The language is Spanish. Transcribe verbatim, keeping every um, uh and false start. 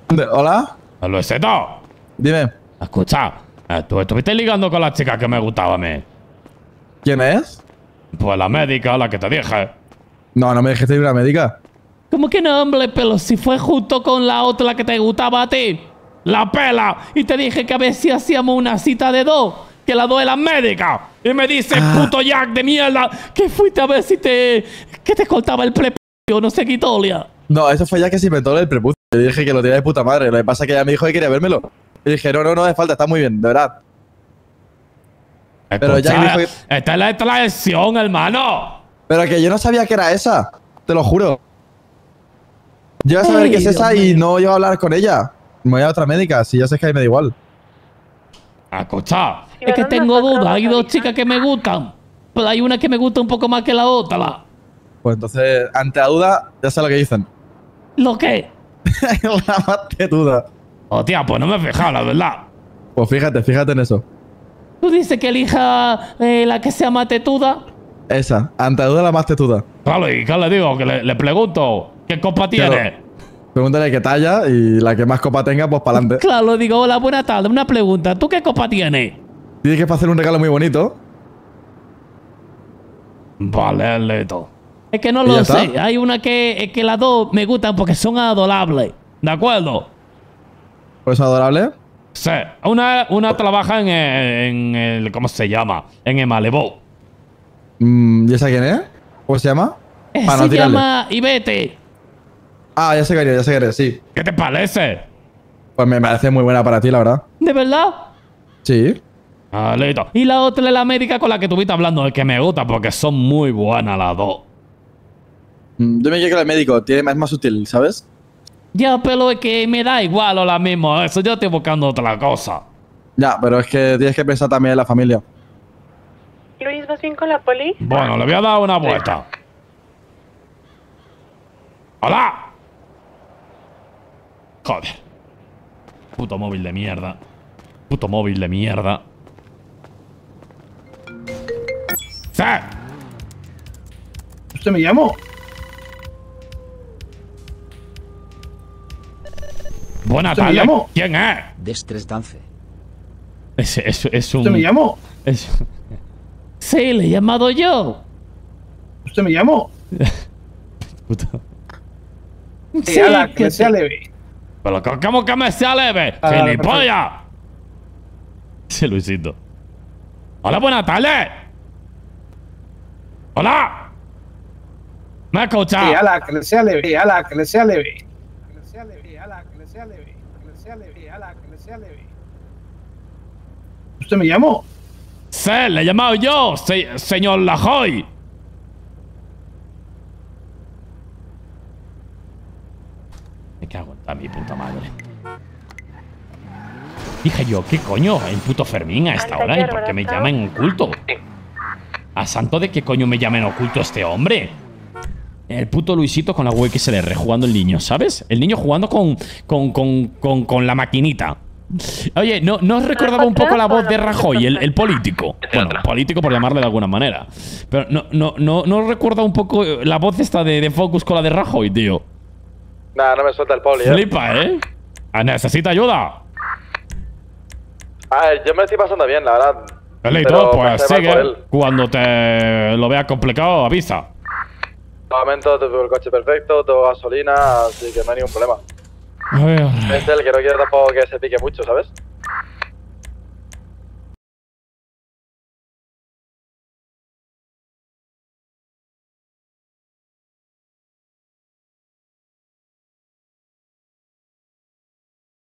¿Hola? Luisito, Dime. escucha, eh, tú estuviste ligando con la chica que me gustaba a mí. ¿Quién es? Pues la médica, la que te dije. No, no me dejes ir a una médica. ¿Cómo que no, hombre? Pero si fue justo con la otra la que te gustaba a ti. La pela. Y te dije que a ver si hacíamos una cita de dos. Que la dos es la médica. Y me dice, Ah. puto Jack de mierda, que fuiste a ver si te... que te cortaba el prepucio, no sé qué tolia. No, eso fue ya que se inventó el prepucio. Yo dije que lo tenía de puta madre. Lo que pasa es que ella me dijo que quería vérmelo. Y dije, no, no, no hace falta, está muy bien, de verdad. Pero Escucha, Jack dijo que... esta es la extracción, hermano. Pero que yo no sabía que era esa. Te lo juro. Yo iba a saber Ay, que es esa Dios y mío. no iba a hablar con ella. Me voy a otra médica, si ya sé que ahí me da igual. Escucha, es que tengo dudas. Hay dos chicas que me gustan. Pero hay una que me gusta un poco más que la otra. Pues entonces, ante la duda, ya sé lo que dicen. ¿Lo qué? La más tetuda. Hostia, pues no me he fijado, la verdad. Pues fíjate, fíjate en eso. ¿Tú dices que elija eh, la que sea más tetuda? Esa, ante la duda la más tetuda. Claro, ¿y qué le digo? Que le, le pregunto, ¿qué copa tiene? Claro. Pregúntale qué talla y la que más copa tenga, pues para adelante. Claro, digo, hola, buena tarde. Una pregunta, ¿tú qué copa tienes? Dice que es para hacer un regalo muy bonito. Vale, Leto. Es que no ¿Y lo ya sé. está? Hay una que, es que las dos me gustan porque son adorables. ¿De acuerdo? Pues adorable. Sí. Una, una trabaja en, en el... ¿Cómo se llama? En el Malibu. Mm, ¿Y esa quién es? ¿Cómo se llama? Eh, Para se no tirarle. llama Ivete. Ah, ya sé que eres, ya sé que eres, sí. ¿Qué te parece? Pues me parece muy buena para ti, la verdad. ¿De verdad? Sí. Ah, listo. Y la otra es la médica con la que estuviste hablando, es que me gusta porque son muy buenas las dos. Mm, Yo me quiero que el médico tiene, es más útil, ¿sabes? Ya, pero es que me da igual o la mismo eso. Yo estoy buscando otra cosa. Ya, pero es que tienes que pensar también en la familia. Luis, ¿vas bien con la poli? Bueno, le voy a dar una vuelta. ¡Hola! Joder. Puto móvil de mierda. Puto móvil de mierda. ¡Sí! ¿Usted me llamó? Buenas ¿Usted me tardes. llamó? ¿Quién es? Destress Dance. Es, es, es un... ¿Usted me llamó? es- Sí, le he llamado yo. ¿Usted me llamó? Puto. Sí, ala, que que me sea sí. leve. Pero ¿cómo que me sea leve? Ah, vale, ¡Gilipollas! Sí, Luisito. Hola, buenas tardes. Hola. ¿Me escuchas? Sí, ala, que le sea leve. Sí, ala, que le sea leve. Que le sea leve. Sí, ala, que le sea leve. Que le sea leve. Sí, ala, que le sea leve. ¿Usted me llamó? Sí, le he llamado yo, se- señor Lajoy. Me cago en mi puta madre. Dije yo, ¿qué coño? El puto Fermín a esta hora. ¿Y por qué me llaman oculto? ¿A santo de qué coño me llamen oculto este hombre? El puto Luisito con la W X L R jugando el niño, ¿sabes? El niño jugando con, con, con, con, con la maquinita. Oye, ¿no, ¿no os recordaba un poco la voz de Rajoy, el, el político? Bueno, político por llamarle de alguna manera. Pero ¿no, no, no, no os recuerda un poco la voz esta de, de Focus con la de Rajoy, tío? Nah, no me suelta el poli, ¿eh? Flipa, ¿eh? Ah, ¿necesita ayuda? A ver, yo me lo estoy pasando bien, la verdad. Elito, Pero pues pensé mal por sigue. él. Cuando te lo veas complicado, avisa. De momento tengo el coche perfecto, tengo gasolina, así que no hay ningún problema. A ver. Es el que no quiere tampoco que se pique mucho, ¿sabes?